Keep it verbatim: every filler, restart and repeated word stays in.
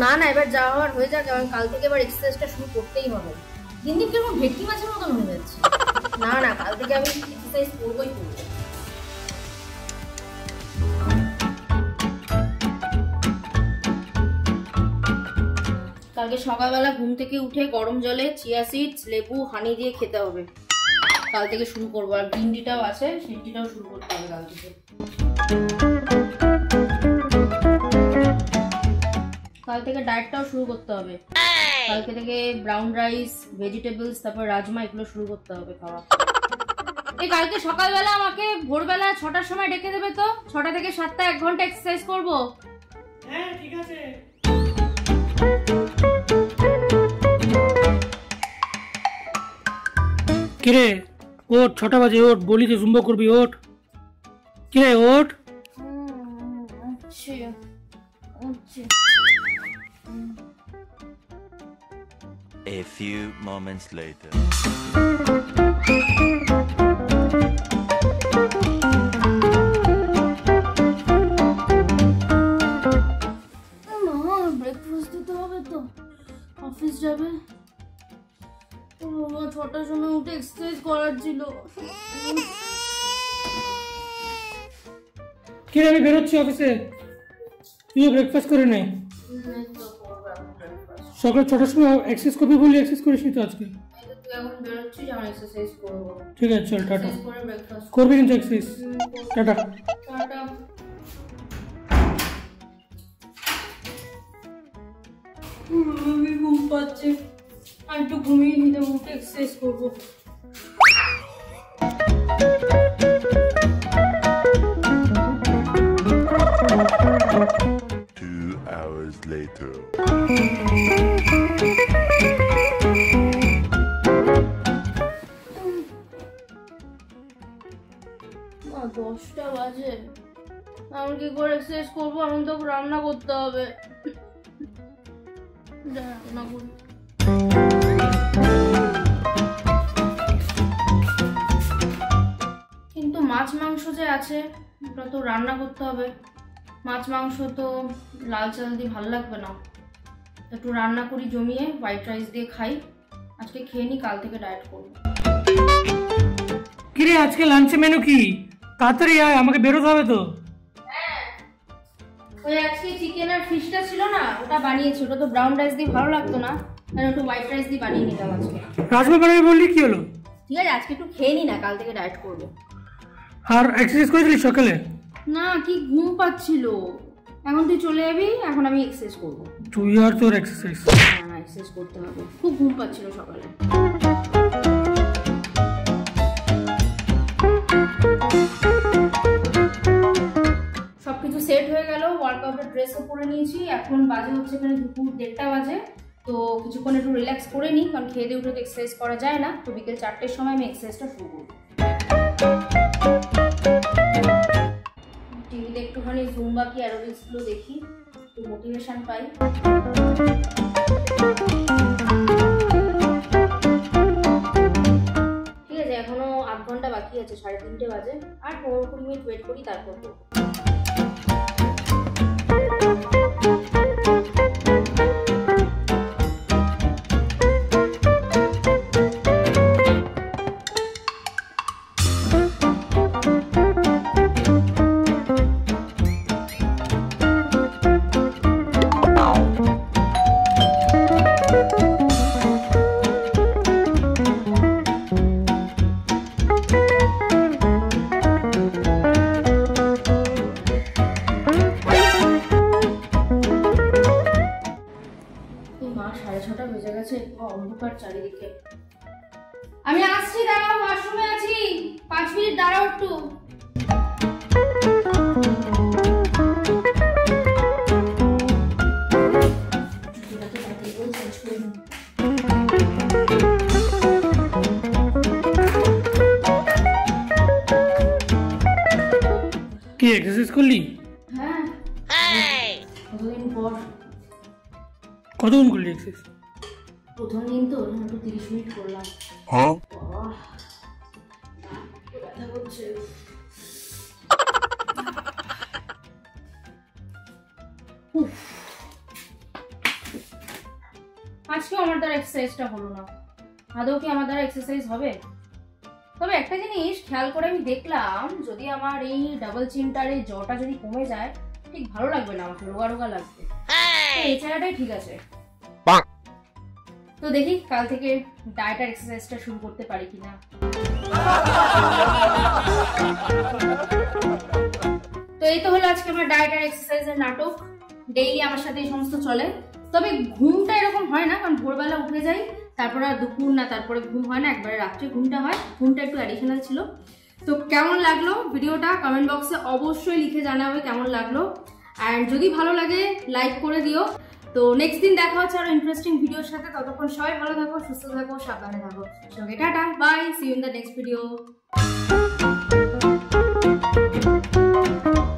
না না এবার যা হওয়ার হয়ে যাক, কারণ কাল থেকে এবার এক্সারসাইজটা শুরু করতেই হবে। দিন দিন কেমন ভেটকি মাছের মতন হয়ে যাচ্ছে। না না কাল থেকে আমি এক্সারসাইজ করবোই করবো। কালকে সকালবেলা ঘুম থেকে উঠে গরম জলে চিয়া সিডস, লেবু, হানি দিয়ে খেতে হবে। কাল থেকে শুরু করবো। আর গ্রিন টিটাও আছে, সেই টিটাও শুরু করতে হবে কাল থেকে। কাল থেকে ডায়েটটাও শুরু করতে হবে। কালকে থেকে ব্রাউন রাইস, ভেজিটেবলস, তারপর রাজমা এগুলো শুরু করতে হবে খাওয়া। এই কালকে সকালবেলা আমাকে ভোরবেলা ছটার সময় ডেকে দেবে তো, ছটা থেকে সাতটা এক ঘন্টা এক্সারসাইজ করবো। হ্যাঁ ঠিক আছে। কিরে ওঠ, ছটা বাজে ওঠ, বলি যে জুম্বা করবি, ওঠ। কিরে ওঠ। A few moments later. মা ব্রেকফাস্ট দিতে হবে তো, অফিস যাবে। ছটার সময় উঠে এক্সারসাইজ করার ছিল। কিরে আমি বেরোচ্ছি অফিসে, তুইও ব্রেকফাস্ট করে নে। সকাল ছটার সময় এক্সারসাইজ করবি বলি, এক্সারসাইজ করিস নি তো আজকে। ঠিক আছে চল টাটা। করবি কিন্তু এক্সারসাইজ। Tata tata. আমি ঘুম পাচ্ছে, আর একটু ঘুমিয়ে নিতে উঠে এক্সারসাইজ করবো। Two hours later. দশটা বাজে, আমি কি করে এক্সারসাইজ করবো? এখন তো রান্না করতে হবে। রান্না করি। কিন্তু মাছ মাংস যে আছে ওটা তো রান্না করতে হবে। মাছ মাংস তো লাল চাল দিয়ে ভালো লাগবে না, একটু রান্না করি জমিয়ে, হোয়াইট রাইস দিয়ে খাই। আজকে খেয়ে নি, কাল থেকে ডায়েট করবো। কিরে আজকে লাঞ্চে মেনু কি? তাড়াতাড়ি আয়, আমাকে বেরোতে হবে তো। হ্যাঁ ওই আজকে চিকেন আর ফিশটা ছিল না, ওটা বানিয়েছি। ওটা তো ব্রাউন রাইস দিয়ে ভালো লাগতো না, তাই একটু হোয়াইট রাইস দিয়ে বানিয়ে নিলাম আজকে। রাজমা বানাবি বললি, কি হলো? ঠিক আছে আজকে একটু খেয়ে নি না, কাল থেকে ডায়েট করবো। আর এক্সারসাইজ করেছিলি সকালে? না কি ঘুম পাচ্ছিল। এখন তুই চলে যাবি, এখন আমি এক্সারসাইজ করবো। তুই আর তোর এক্সারসাইজ? না না এক্সারসাইজ করতে হবে, খুব ঘুম পাচ্ছিল সকালে। সবকিছু সেট হয়ে গেল, ওয়ার্কআউটের ড্রেসও পরে নিয়েছি। এখন বাজে হচ্ছে এখানে দুপুর দেড়টা বাজে। তো কিছুক্ষণ একটু রিল্যাক্স করে নিই, কারণ খেয়ে দিয়ে উঠে তো এক্সারসাইজ করা যায় না। তো বিকেল চারটের সময় আমি এক্সারসাইজটা শুরু করবো। টিভিতে একটুখানি জুম্বা কি অ্যারোবিক্সগুলো দেখি, একটু মোটিভেশন পাই। ঠিক আছে এখনো আধ ঘন্টা বাকি আছে, সাড়ে তিনটে বাজে। আর পনেরো কুড়ি মিনিট ওয়েট করি, তারপর করবো। অন্ধকার চারিদিকে। আমি আসছি, দাঁড়াও, ওয়াশরুমে আছি, পাঁচ মিনিট দাঁড়াও একটু। কি এক্সারসাইজ করলি? হ্যাঁ কতদিন পর। কতক্ষণ করলি এক্সারসাইজ? প্রথম দিন তো একটু তিরিশ মিনিট করলাম। হ্যাঁ ব্যথা করছে। আজকেও আমার দ্বারা এক্সারসাইজটা হলো না। আদৌ কি আমার দ্বারা এক্সারসাইজ হবে? তবে একটা জিনিস খেয়াল করে আমি দেখলাম, যদি আমার এই ডাবল চিনটার এই জটা যদি কমে যায় ঠিক ভালো লাগবে না, আমাকে রোগা রোগা লাগবে। এই জায়গাটাই ঠিক আছে। তো দেখি কাল থেকে ডায়েট আর এক্সারসাইজটা শুরু করতে পারি কিনা। তো এই তো হলো আজকে আমার ডায়েট আর এক্সারসাইজের নাটক। ডেইলি আমার সাথে এই সমস্ত চলে। তবে ঘুমটা এরকম হয় না, কারণ ভোরবেলা উঠে যাই, তারপরে আর দুপুর না, তারপরে ঘুম হয় না, একবারে রাত্রে ঘুমটা হয়। ঘুমটা একটু অ্যাডিশনাল ছিল। তো কেমন লাগলো ভিডিওটা কমেন্ট বক্সে অবশ্যই লিখে জানাবে কেমন লাগলো। অ্যান্ড যদি ভালো লাগে লাইক করে দিও। তো নেক্সট দিন দেখা হচ্ছে আরো ইন্টারেস্টিং ভিডিওর সাথে। ততক্ষণ সবাই ভালো থাকো, সুস্থ থাকো, সাবধানে থাকো। সঙ্গে tata, bye, see you in the next video.